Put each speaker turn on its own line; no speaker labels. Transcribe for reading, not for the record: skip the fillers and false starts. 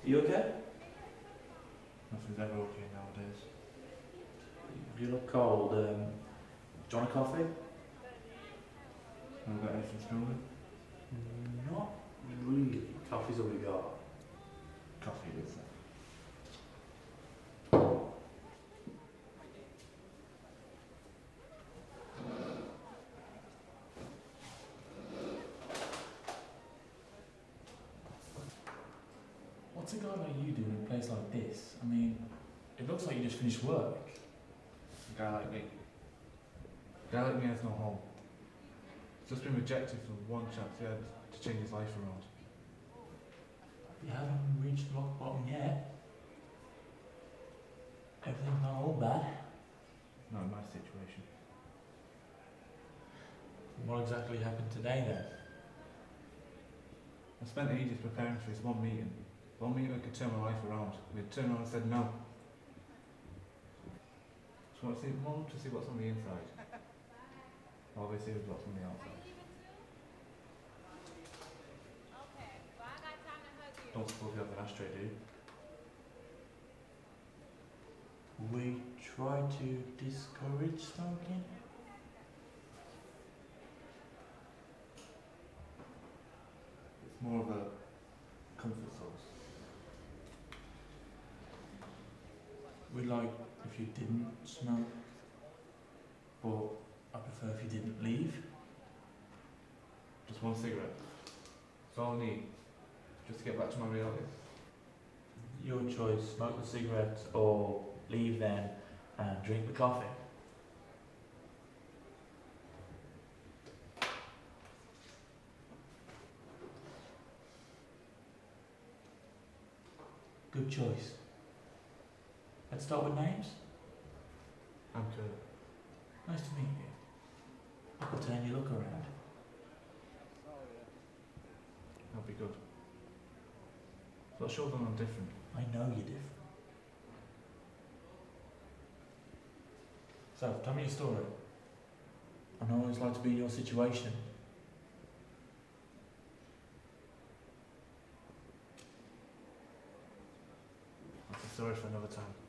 You okay?
Nothing's ever okay nowadays.
You look cold. Do you want a coffee?
Have we got anything stronger?
Not really. Coffee's all we got.
Coffee is it?
What's a guy like you doing in a place like this? I mean, it looks like you just finished work.
A guy like me. A guy like me has no home. He's just been rejected for one chance he had to change his life around.
You haven't reached rock bottom yet. Everything's not all bad.
Not in my situation.
What exactly happened today then?
I spent ages preparing for this one meeting. One meeting that could turn my life around. We turned around and said no. Just want to see what's on the inside. Obviously there's what's on the outside. Don't suppose you have an ashtray, do you?
We try to discourage smoking.
It's more of a comfort source.
We'd like if you didn't smoke, but I prefer if you didn't leave.
Just one cigarette. That's all I need. Just to get back to my reality.
Your choice, smoke the cigarettes or leave them and drink the coffee. Good choice. Let's start with names.
I'm Kurt.
Nice to meet you. I could turn your look around.
That'll be good. But show them I'm different.
I know you're different. So, tell me your story. I know what it's like to be in your situation.
That's a story for another time.